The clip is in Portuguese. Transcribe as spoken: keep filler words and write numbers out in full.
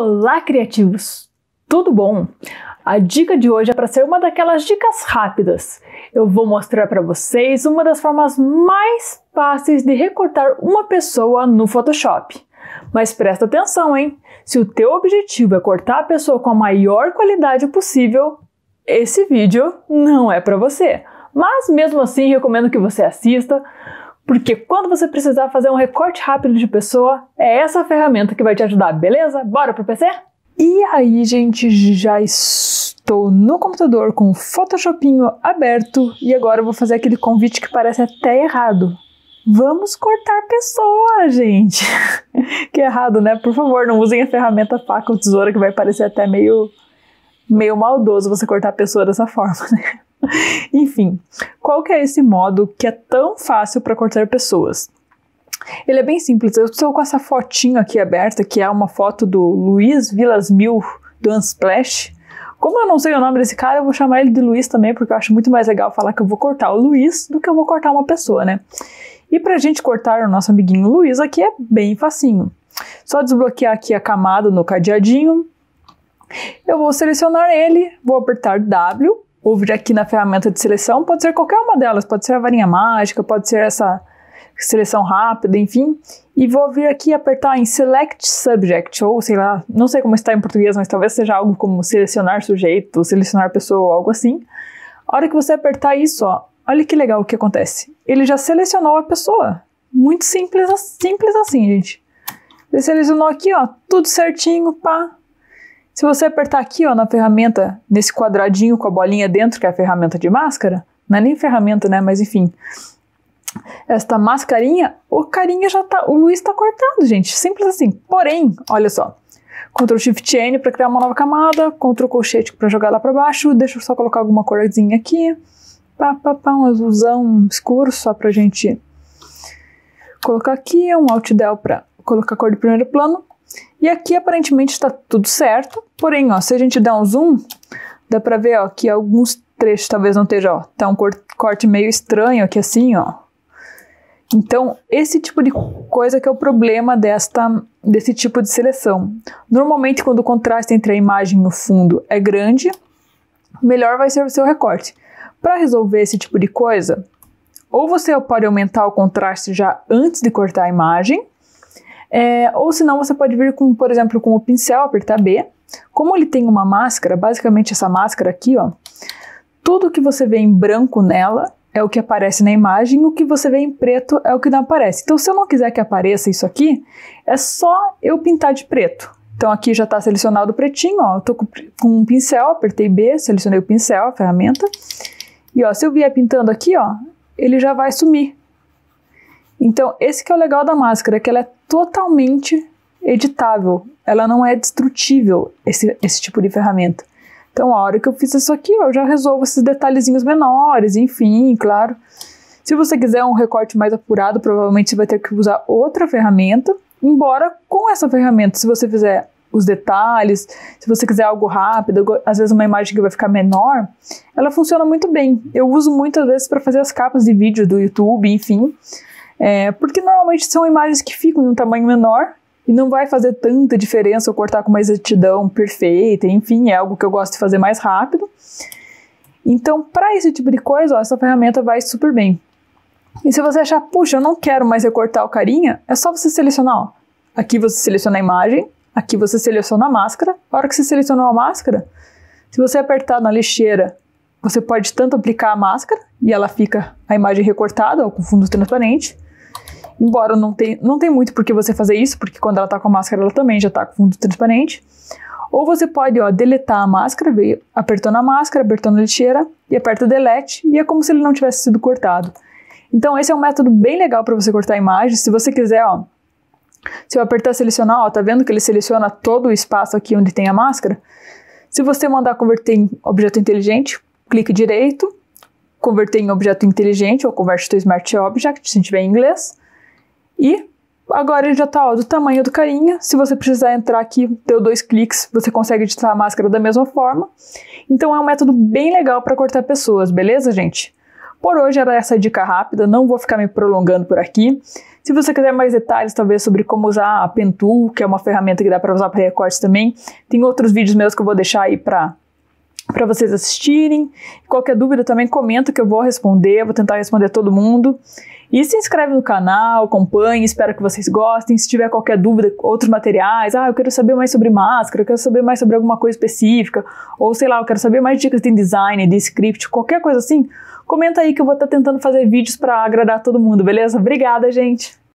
Olá, criativos! Tudo bom? A dica de hoje é para ser uma daquelas dicas rápidas. Eu vou mostrar para vocês uma das formas mais fáceis de recortar uma pessoa no Photoshop. Mas presta atenção, hein? Se o teu objetivo é cortar a pessoa com a maior qualidade possível, esse vídeo não é para você. Mas mesmo assim, recomendo que você assista, porque quando você precisar fazer um recorte rápido de pessoa, é essa ferramenta que vai te ajudar, beleza? Bora pro P C? E aí, gente, já estou no computador com o Photoshopinho aberto e agora eu vou fazer aquele convite que parece até errado. Vamos cortar pessoa, gente! Que errado, né? Por favor, não usem a ferramenta faca ou tesoura, que vai parecer até meio, meio maldoso você cortar a pessoa dessa forma, né? Enfim, qual que é esse modo que é tão fácil para cortar pessoas? Ele é bem simples. Eu estou com essa fotinho aqui aberta, que é uma foto do Luiz Vilas Mil, do Unsplash. Como eu não sei o nome desse cara, eu vou chamar ele de Luiz também, porque eu acho muito mais legal falar que eu vou cortar o Luiz do que eu vou cortar uma pessoa, né? E pra gente cortar o nosso amiguinho Luiz aqui é bem facinho. Só desbloquear aqui a camada no cadeadinho. Eu vou selecionar ele, vou apertar W, ou vir aqui na ferramenta de seleção, pode ser qualquer uma delas, pode ser a varinha mágica, pode ser essa seleção rápida, enfim, e vou vir aqui apertar em Select Subject, ou sei lá, não sei como está em português, mas talvez seja algo como selecionar sujeito, selecionar pessoa, ou algo assim. A hora que você apertar isso, ó, olha que legal o que acontece. Ele já selecionou a pessoa. Muito simples, simples assim, gente. Ele selecionou aqui, ó, tudo certinho, pá. Se você apertar aqui, ó, na ferramenta, nesse quadradinho com a bolinha dentro, que é a ferramenta de máscara, não é nem ferramenta, né, mas enfim, esta mascarinha, o carinha já tá, o Luiz tá cortado, gente, simples assim. Porém, olha só, control shift N para criar uma nova camada, control colchete para jogar lá para baixo, deixa eu só colocar alguma corzinha aqui, pá, pá, pá, um azulzão escuro, só pra gente colocar aqui, um Alt Del para colocar a cor de primeiro plano. E aqui aparentemente está tudo certo, porém, ó, se a gente der um zoom, dá pra ver, ó, que alguns trechos talvez não esteja, ó, tá um corte meio estranho aqui assim, ó. Então, esse tipo de coisa que é o problema desta, desse tipo de seleção. Normalmente, quando o contraste entre a imagem e o fundo é grande, melhor vai ser o seu recorte. Para resolver esse tipo de coisa, ou você pode aumentar o contraste já antes de cortar a imagem, É, ou senão você pode vir com, por exemplo, com o pincel, apertar B. Como ele tem uma máscara, basicamente essa máscara aqui, ó, tudo que você vê em branco nela é o que aparece na imagem, o que você vê em preto é o que não aparece. Então, se eu não quiser que apareça isso aqui, é só eu pintar de preto. Então, aqui já está selecionado o pretinho, ó, eu tô com, com um pincel, apertei B, selecionei o pincel, a ferramenta, e ó, se eu vier pintando aqui, ó, ele já vai sumir. Então, esse que é o legal da máscara, que ela é totalmente editável, ela não é destrutível, esse, esse tipo de ferramenta. Então, a hora que eu fiz isso aqui, eu já resolvo esses detalhezinhos menores, enfim, claro. Se você quiser um recorte mais apurado, provavelmente você vai ter que usar outra ferramenta, embora com essa ferramenta, se você fizer os detalhes, se você quiser algo rápido, às vezes uma imagem que vai ficar menor, ela funciona muito bem. Eu uso muitas vezes para fazer as capas de vídeo do YouTube, enfim, É, porque normalmente são imagens que ficam em um tamanho menor e não vai fazer tanta diferença eu cortar com uma exatidão perfeita, enfim, é algo que eu gosto de fazer mais rápido. Então, para esse tipo de coisa, ó, essa ferramenta vai super bem. E se você achar, puxa, eu não quero mais recortar o carinha, é só você selecionar, ó. Aqui você seleciona a imagem, aqui você seleciona a máscara. A hora que você selecionou a máscara, se você apertar na lixeira, você pode tanto aplicar a máscara e ela fica a imagem recortada, ó, com fundo transparente. Embora não tem, não tem muito por que você fazer isso, porque quando ela tá com a máscara, ela também já tá com fundo transparente. Ou você pode, ó, deletar a máscara, veio apertando a máscara, apertando a lixeira, e aperta Delete, e é como se ele não tivesse sido cortado. Então esse é um método bem legal para você cortar a imagem. Se você quiser, ó, se eu apertar selecionar, ó, tá vendo que ele seleciona todo o espaço aqui onde tem a máscara? Se você mandar converter em objeto inteligente, clique direito, converter em objeto inteligente, ou convert to Smart Object, se tiver em inglês. E agora ele já está do tamanho do carinha. Se você precisar entrar aqui, deu dois cliques, você consegue editar a máscara da mesma forma. Então é um método bem legal para cortar pessoas, beleza, gente? Por hoje era essa dica rápida, não vou ficar me prolongando por aqui. Se você quiser mais detalhes, talvez, sobre como usar a Pen Tool, que é uma ferramenta que dá para usar para recortes também, tem outros vídeos meus que eu vou deixar aí para para vocês assistirem. Qualquer dúvida também comenta que eu vou responder, vou tentar responder todo mundo. E se inscreve no canal, acompanhe, espero que vocês gostem. Se tiver qualquer dúvida, outros materiais, ah, eu quero saber mais sobre máscara, eu quero saber mais sobre alguma coisa específica, ou sei lá, eu quero saber mais dicas de design, de script, qualquer coisa assim, comenta aí que eu vou estar tentando fazer vídeos para agradar todo mundo, beleza? Obrigada, gente!